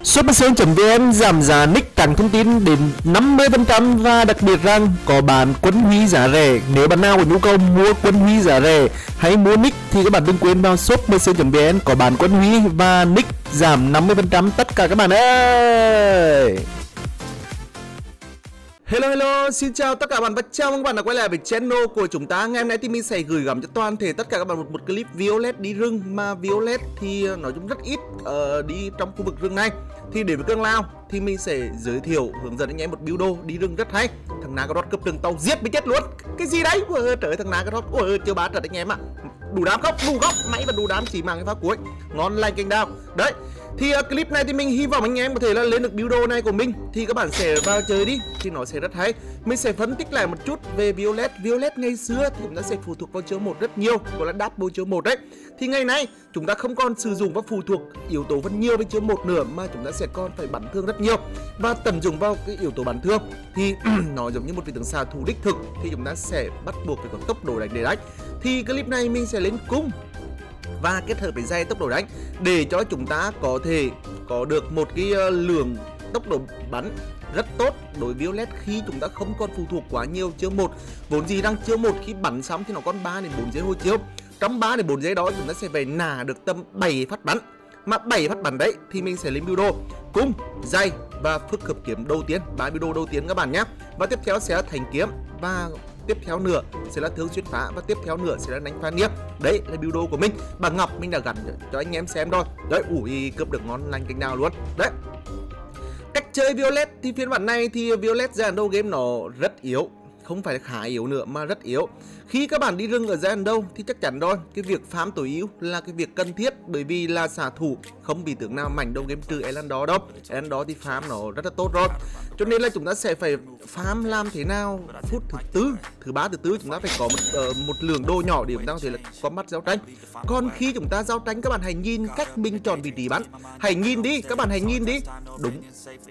Supersale.vn giảm giá nick tặng thông tin đến 50% và đặc biệt rằng có bán quân huy giá rẻ. Nếu bạn nào có nhu cầu mua quân huy giá rẻ hay mua nick thì các bạn đừng quên vào Supersale.vn có bán quân huy và nick giảm 50% tất cả các bạn ơi. Hello, xin chào tất cả các bạn và chào mừng các bạn đã quay lại với channel của chúng ta. Ngày hôm nay thì mình sẽ gửi gắm cho toàn thể tất cả các bạn một clip Violet đi rừng, mà Violet thì nói chung rất ít đi trong khu vực rừng này. Thì đến với Cương Lao thì mình sẽ giới thiệu hướng dẫn anh em một build đồ đi rừng rất hay. Thằng Nagaroth cướp rừng tàu giết mới chết luôn. Cái gì đấy? Trời thằng Nagaroth, chưa bá trận anh em ạ. Đủ đám không? Đủ góc, máy và đủ đám chỉ mang cái pháo cuối. Ngon lành cành đao. Đấy. Thì clip này thì mình hy vọng anh em có thể là lên được build đồ này của mình. Thì các bạn sẽ vào chơi đi thì nó sẽ rất hay. Mình sẽ phân tích lại một chút về Violet. Violet ngày xưa thì chúng ta sẽ phụ thuộc vào chiêu 1 rất nhiều, gọi là double chiêu 1 đấy. Thì ngày nay chúng ta không còn sử dụng và phụ thuộc yếu tố vẫn nhiều với chiêu 1 nữa, mà chúng ta sẽ còn phải bắn thương rất nhiều và tận dụng vào cái yếu tố bắn thương. Thì nó giống như một vị tướng xạ thủ đích thực, thì chúng ta sẽ bắt buộc phải có tốc độ đánh để đánh. Thì clip này mình sẽ lên cung và kết hợp với dây tốc độ đánh để cho chúng ta có thể có được một cái lượng tốc độ bắn rất tốt đối với Violet khi chúng ta không còn phụ thuộc quá nhiều chiêu 1. Vốn gì đang chiêu 1 khi bắn xong thì nó còn 3 đến 4 giây hồi chiêu. Trong 3 đến 4 giây đó chúng ta sẽ phải nả được tầm 7 phát bắn. Mà 7 phát bắn đấy thì mình sẽ lên build đồ cung, dây và phức hợp kiếm đầu tiên, 3 build đồ đầu tiên các bạn nhé. Và tiếp theo sẽ là thành kiếm, và tiếp theo nữa sẽ là thương xuyên phá, và tiếp theo nữa sẽ là đánh phá niếp. Đấy là build đồ của mình. Bà Ngọc mình đã gắn cho anh em xem rồi. Đấy, cướp được ngon lành cành nào luôn. Đấy. Cách chơi Violet thì phiên bản này thì Violet giai đoạn đầu game nó rất yếu. Không phải là khá yếu nữa mà rất yếu. Khi các bạn đi rừng ở giai đoạn đầu thì chắc chắn rồi, cái việc farm tối ưu là cái việc cần thiết, bởi vì là xạ thủ không bị tướng nào mạnh đâu game trừ Elandor đâu. Elandor thì farm nó rất là tốt rồi. Cho nên là chúng ta sẽ phải farm làm thế nào phút thứ ba thứ tư chúng ta phải có một lượng đồ nhỏ để chúng ta có thể là combat giao tranh. Còn khi chúng ta giao tranh, các bạn hãy nhìn cách mình chọn vị trí bắn. Hãy nhìn đi, các bạn hãy nhìn đi. Đúng.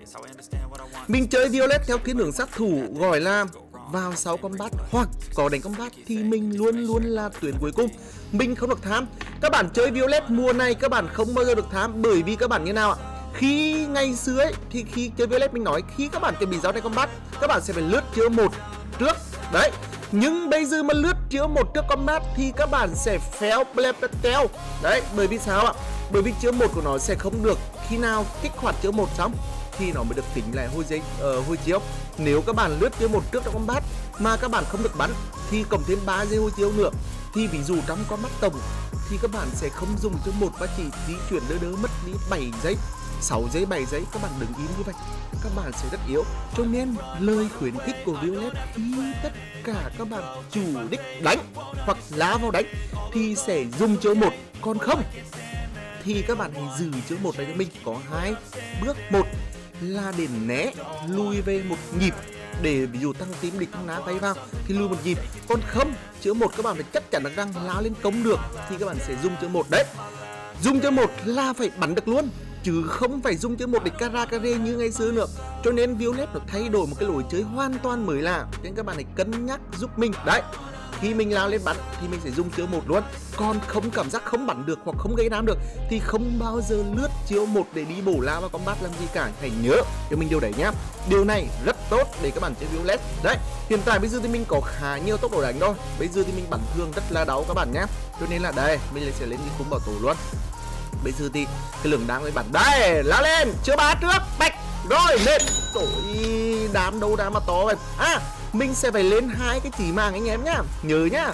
Mình chơi Violet theo thiên hướng sát thủ, gọi là vào sau combat hoặc có đánh combat thì mình luôn là tuyến cuối cùng. Mình không được tham. Các bạn chơi Violet mùa này các bạn không bao giờ được tham, bởi vì các bạn như nào ạ? Khi ngày xưa ấy thì khi chơi Violet mình nói khi các bạn chuẩn bị giao tranh combat, các bạn sẽ phải lướt chiêu 1 trước. Đấy. Nhưng bây giờ mà lướt chiêu 1 trước combat thì các bạn sẽ fail play. Đấy, bởi vì sao ạ? Bởi vì chiêu 1 của nó sẽ không được khi nào kích hoạt chiêu 1 xong thì nó mới được tính lại hồi chiêu. Nếu các bạn lướt chiêu 1 trước trong combat mà các bạn không được bắn thì cộng thêm 3 giây hồi chiêu nữa, thì ví dụ trong combat tổng thì các bạn sẽ không dùng chiêu 1 và chỉ di chuyển đỡ mất đi 7 giây, 6 giây, 7 giây. Các bạn đừng im như vậy, các bạn sẽ rất yếu. Cho nên lời khuyến khích của Violet khi tất cả các bạn chủ đích đánh hoặc lá vào đánh thì sẽ dùng chiêu 1, còn không thì các bạn hãy giữ chiêu 1 này cho mình. Có 2 bước. Một là để né lùi về một nhịp, để ví dụ tăng tím địch tăng ná tay vào thì lùi một nhịp. Còn không, chiêu 1 các bạn phải chắc chắn rằng lao lên cống được thì các bạn sẽ dùng chiêu 1 đấy. Dùng chiêu 1 là phải bắn được luôn, chứ không phải dùng chiêu 1 để carry như ngày xưa nữa. Cho nên Violet nó thay đổi một cái lối chơi hoàn toàn mới lạ, nên các bạn hãy cân nhắc giúp mình. Đấy, khi mình lao lên bắn thì mình sẽ dùng chiêu 1 luôn. Còn không cảm giác không bắn được hoặc không gây đám được thì không bao giờ lướt chiêu 1 để đi bổ lao vào combat làm gì cả. Hãy nhớ cho mình điều đấy nhá. Điều này rất tốt để các bạn chơi Violet. Đấy, hiện tại bây giờ thì mình có khá nhiều tốc độ đánh thôi. Bây giờ thì mình bắn thương rất là đau các bạn nhé. Cho nên là đây, mình sẽ lên cái khung bảo tố luôn. Bây giờ thì cái lượng đám mới bắn. Đây, lao lên, chưa bá trước, bạch. Rồi, lên. Tội đám đâu đám mà to vậy. Mình sẽ phải lên 2 cái chỉ màng anh em nhá. Nhớ nhá.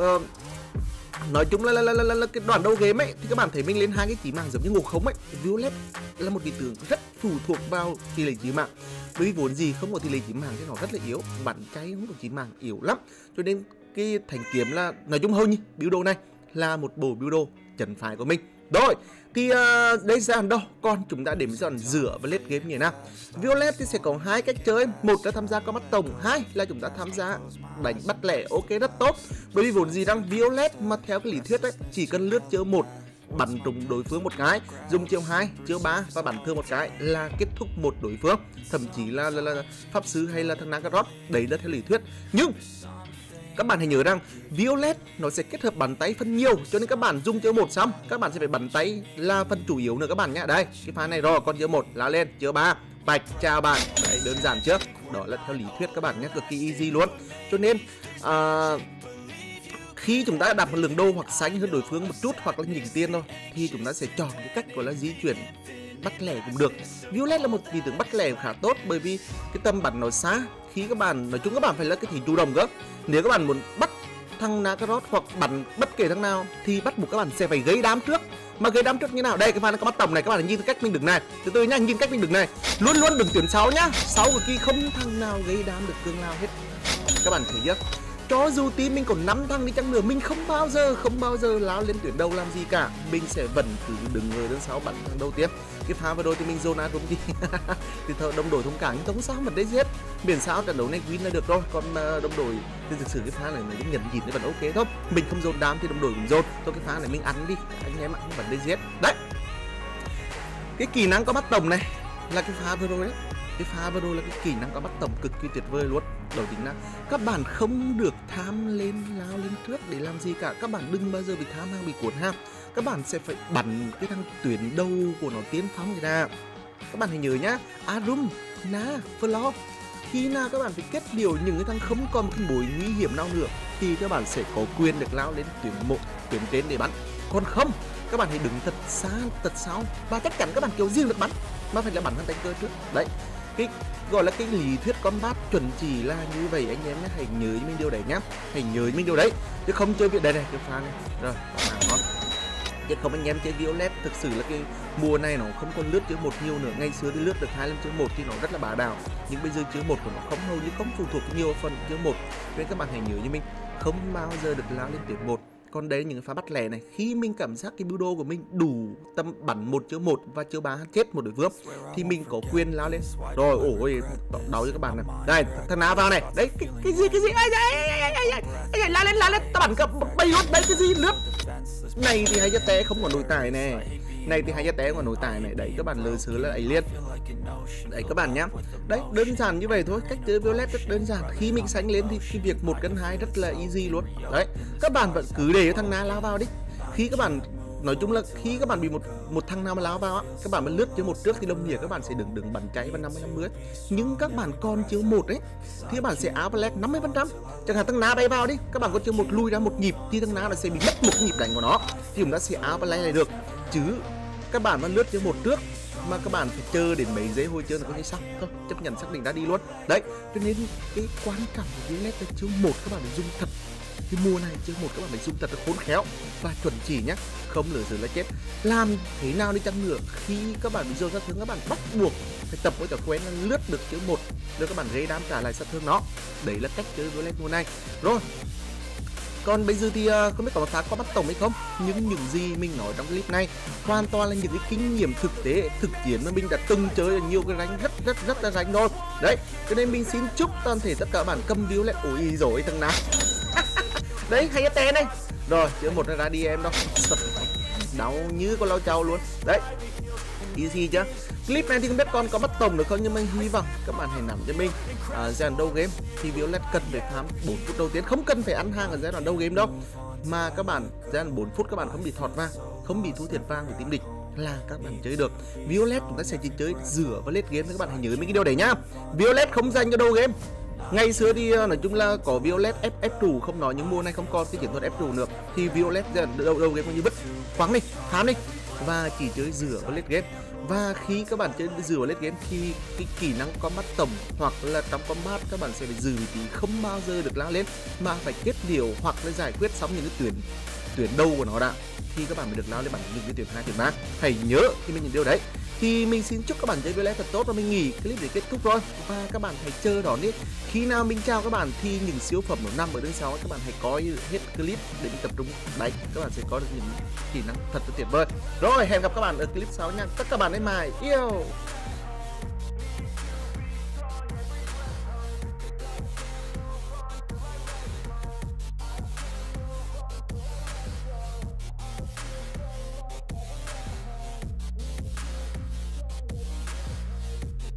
Nói chung là cái đoạn đầu game ấy thì các bạn thấy mình lên 2 cái chỉ màng giống như Ngộ Không ấy. Violet là một vị tướng rất phụ thuộc vào tỷ lệ chỉ màng. Bởi vì vốn gì không có tỷ lệ chỉ màng thì nó rất là yếu. Bắn cháy không có chỉ màng yếu lắm. Cho nên cái thành kiếm là nói chung hầu như build đồ này là một bộ build đồ trấn phái của mình. Rồi, thì đây dàn đâu, còn chúng ta đến dàn rửa và late game như thế nào. Violet thì sẽ có 2 cách chơi. Một là tham gia combat tổng, 2 là chúng ta tham gia đánh bắt lẻ. Ok, rất tốt. Bởi vì vốn gì đang Violet mà theo cái lý thuyết ấy, chỉ cần lướt chiêu 1 bắn trúng đối phương một cái, dùng chiêu 2, chiêu 3 và bắn thương một cái là kết thúc một đối phương. Thậm chí là pháp sư hay là thằng Nagaroth, đấy là theo lý thuyết. Nhưng Các bạn hãy nhớ rằng Violet nó sẽ kết hợp bắn tay phân nhiều, cho nên các bạn dùng chữ 1 xong các bạn sẽ phải bắn tay là phần chủ yếu nữa các bạn nhé. Đây, cái pha này rồi, con chữ 1 lao lên, chữ 3 bạch chào bạn. Đấy, đơn giản trước. Đó là theo lý thuyết các bạn nhé, cực kỳ easy luôn. Cho nên khi chúng ta đặt một lượng đô hoặc xanh hơn đối phương một chút hoặc là nhỉnh tiền thôi thì chúng ta sẽ chọn cái cách gọi là di chuyển bắt lẻ cũng được. Violet là một vị tướng bắt lẻ khá tốt bởi vì cái tầm bắn nó xa. Khi các bạn nói chung các bạn phải là cái thí chủ động cơ. Nếu các bạn muốn bắt thằng Nakaroth hoặc bắn bất kể thằng nào thì bắt buộc các bạn sẽ phải gây đám trước. Mà gây đám trước như nào? Đây, cái pha nó có bắt tổng này, các bạn nhìn cách mình đứng này. Từ từ nhá, nhìn cách mình đứng này. Luôn luôn đừng tuyển 6 nhá. 6 cực kỳ không thằng nào gây đám được cương lao hết. Các bạn thấy chưa? Cho dù team mình còn 5 thằng đi chăng nữa, mình không bao giờ lao lên tuyển đầu làm gì cả. Mình sẽ vẫn cứ đứng người đứng sau bắn thằng đầu tiên. Cái pha vừa rồi thì mình zone đúng đi thì thôi đồng đội thông cảm nhưng không sao mà đấy hết, miễn sao trận đấu này win là được rồi. Còn đồng đội thì thực sự cái pha này cũng nhận nhìn thì vẫn ok thôi. Mình không zone đám thì đồng đội cũng zone. Thôi cái pha này mình ăn đi, anh em ăn vẫn đấy hết. Đấy, cái kỹ năng có bắt tổng này là cái pha vừa rồi đấy. Cái pha vừa rồi là cái kỹ năng có bắt tổng cực kỳ tuyệt vời luôn. Đầu chính là các bạn không được tham lên lao lên trước để làm gì cả. Các bạn đừng bao giờ bị tham hàng, bị cuốn ham. Các bạn sẽ phải bắn cái thằng tuyến đầu của nó tiên phong người ta. Các bạn hãy nhớ nhá, Arum, Na, Flo, khi nào các bạn phải kết liễu những cái thằng không còn một cái mối nguy hiểm nào nữa thì các bạn sẽ có quyền được lao lên tuyến 1, tuyến trên để bắn. Còn không, các bạn hãy đứng thật xa, thật sau và chắc chắn các bạn kiểu riêng được bắn mà phải là bắn thằng tay cơ trước. Đấy, cái gọi là cái lý thuyết combat chuẩn chỉ là như vậy anh em nhé. Hãy nhớ cho mình điều đấy nhá, hãy nhớ cho mình điều đấy chứ không chơi việc đây này, cái pha này rồi ngon. Chứ không anh em chơi Violet thực sự là cái mùa này nó không còn lướt chữ 1 nhiều nữa. Ngày xưa thì lướt được 2 lần chữ 1 thì nó rất là bá đạo, nhưng bây giờ chữ 1 của nó không hầu như không phụ thuộc nhiều phần chữ 1. Nên các bạn hãy nhớ như mình, không bao giờ được lao lên tuyến 1. Còn đấy những cái pha bắt lẻ này, khi mình cảm giác cái build của mình đủ tầm bắn 1 chữ 1 và chữ 3 chết một đối phương thì mình có quyền lao lên. Rồi ôi đau cho các bạn này. Đây thằng nào vào này. Đấy cái gì ai lao lên tao bắn cả bay luôn. Đấy cái gì lướt. Này thì hay cho té không có nổi tài này. Này thì hay cho té không có nổi tài này. Đấy các bạn lừa xứ là ấy liên. Đấy các bạn nhá. Đấy đơn giản như vậy thôi. Cách chơi Violet rất đơn giản. Khi mình sánh lên thì cái việc 1 cân 2 rất là easy luôn. Đấy các bạn vẫn cứ để thằng Na lao vào đi. Khi các bạn nói chung là khi các bạn bị một thằng nào mà lao vào á, các bạn mà lướt chữ 1 trước thì đồng nghĩa các bạn sẽ đừng bắn cháy vào 50-50. Nhưng các bạn còn chữ 1 ấy thì các bạn sẽ áo black 50%. Chẳng hạn thằng Na bay vào đi, các bạn có chữ 1 lui ra 1 nhịp thì thằng Na nó sẽ bị mất 1 nhịp đánh của nó thì chúng ta sẽ áo black này được. Chứ các bạn mà lướt chữ 1 trước mà các bạn phải chờ đến mấy giây hồi chơi là có thể xong thôi, chấp nhận xác định đã đi luôn. Đấy, cho nên cái quan trọng của Violet là chữ 1 các bạn phải dùng thật. Cái mùa này chữ 1 các bạn phải dùng thật là khốn khéo và chuẩn chỉ nhá, không lừa xử là chết. Làm thế nào đi chăng nữa khi các bạn bị dồn sát thương, các bạn bắt buộc phải tập với cả quen là lướt được chữ 1 để các bạn gây đám trả lại sát thương nó. Đấy là cách chơi Violet mùa này. Rồi, còn bây giờ thì không biết có một phát có bắt tổng hay không, nhưng những gì mình nói trong clip này hoàn toàn là những cái kinh nghiệm thực tế thực chiến mà mình đã từng chơi ở nhiều cái rank rất là rank rồi. Đấy, cho nên mình xin chúc toàn thể tất cả bạn cầm Violet. Ôi rồi thằng nào đấy hay té này rồi chữ 1 ra đi em đâu đau như con lau trâu luôn. Đấy easy chứ. Clip này thì không biết con có bắt tổng được không, nhưng mình hy vọng các bạn hãy nắm cho mình giai đoạn đầu game thì Violet cần phải farm 4 phút đầu tiên, không cần phải ăn hàng ở giai đoạn đầu game đâu, mà các bạn giai đoạn 4 phút các bạn không bị thọt vàng, không bị thu thiệt vàng của team địch là các bạn chơi được. Violet chúng ta sẽ chỉ chơi rửa và late game, các bạn hãy nhớ mấy cái điều đấy nhá. Violet không dành cho đầu game. Ngày xưa thì nói chung là có Violet ép trụ không nói, những mùa này không còn cái chiến thuật ép trụ nữa thì Violet đầu game như vứt khoáng đi, khám đi và chỉ chơi rửa và late game. Và khi các bạn chơi rửa và late game thì cái kỹ năng combat tổng hoặc là trong combat các bạn sẽ phải giữ vị trí, không bao giờ được lao lên mà phải kết liễu hoặc là giải quyết xong những cái tuyển đầu của nó đã thì các bạn mới được lao lên bắn những cái tuyển 2 tuyển 3. Hãy nhớ khi mình những điều đấy. Thì mình xin chúc các bạn chơi Violet thật tốt và mình nghỉ clip để kết thúc rồi. Và các bạn hãy chờ đón đi. Khi nào mình chào các bạn thì những siêu phẩm nó nằm ở đằng sau, các bạn hãy coi hết clip để mình tập trung. Đấy, các bạn sẽ có được những kỹ năng thật là tuyệt vời. Rồi, hẹn gặp các bạn ở clip sau nha. Các bạn hãy mãi yêu.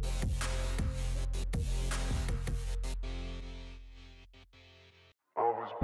I was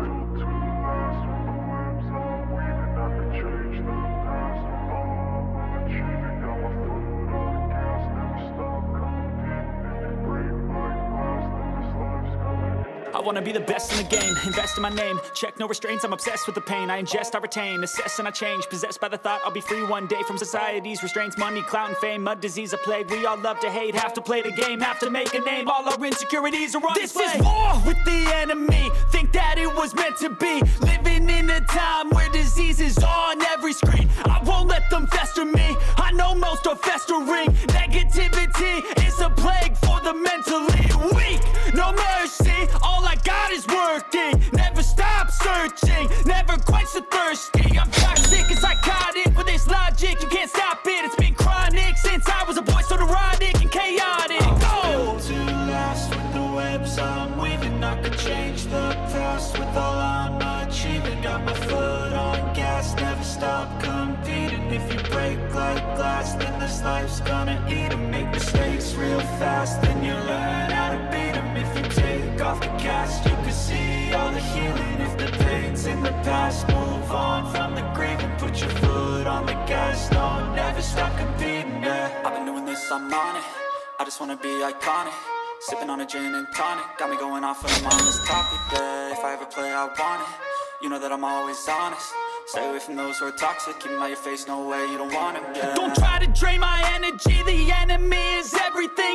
wanna be the best in the game, invest in my name, check no restraints, I'm obsessed with the pain. I ingest, I retain, assess and I change, possessed by the thought I'll be free one day from society's restraints. Money, clout and fame, a disease, a plague. We all love to hate, have to play the game, have to make a name. All our insecurities are on display. This is war with the enemy, think that it was meant to be. Living in a time where disease is on every screen. I won't let them fester me, I know most are festering. Negativity is a plague for the mentally weak. No mercy, all I got is working. Never stop searching, never quench the thirsty. I'm toxic and psychotic with this logic, you can't stop it. It's been chronic since I was a boy, so neurotic and chaotic. I'm built to last with the webs I'm weaving. I could change the past with all I'm achieving. Got my foot on gas, never stop competing. If you break like glass, then this life's gonna eat 'em. Make mistakes real fast, then you learn how to beat 'em. If you take off the cast, you can see all the healing. If the pain's in the past, move on from the grave and put your foot on the gas. No, never stop competing, yeah. I've been doing this, I'm on it. I just wanna be iconic. Sipping on a gin and tonic, got me going off when I'm on this topic, yeah. If I ever play, I want it. You know that I'm always honest. Stay away from those who are toxic. Keep 'em out your face, no way, you don't want 'em, yeah. Don't try to drain my energy, the enemy is everything